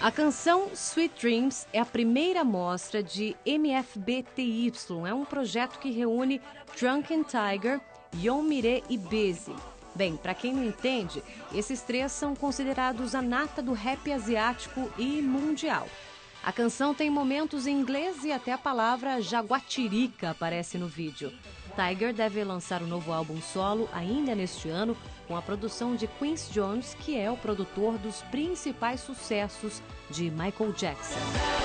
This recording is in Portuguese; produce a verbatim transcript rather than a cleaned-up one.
A canção Sweet Dreams é a primeira mostra de M F B T Y. É um projeto que reúne Drunken Tiger, Young M e Busy. Bem, para quem não entende, esses três são considerados a nata do rap asiático e mundial. A canção tem momentos em inglês e até a palavra jaguatirica aparece no vídeo. Tiger deve lançar um novo álbum solo ainda neste ano, com a produção de Quincy Jones, que é o produtor dos principais sucessos de Michael Jackson.